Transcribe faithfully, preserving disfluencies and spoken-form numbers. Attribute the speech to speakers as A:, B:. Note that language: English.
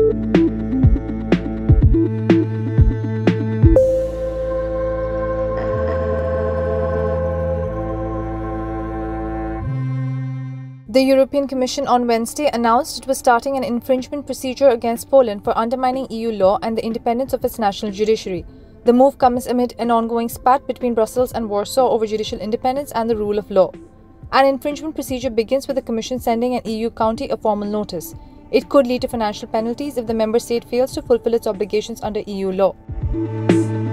A: The European Commission on Wednesday announced it was starting an infringement procedure against Poland for undermining E U law and the independence of its national judiciary. The move comes amid an ongoing spat between Brussels and Warsaw over judicial independence and the rule of law. An infringement procedure begins with the Commission sending an E U county a formal notice. It could lead to financial penalties if the member state fails to fulfill its obligations under E U law.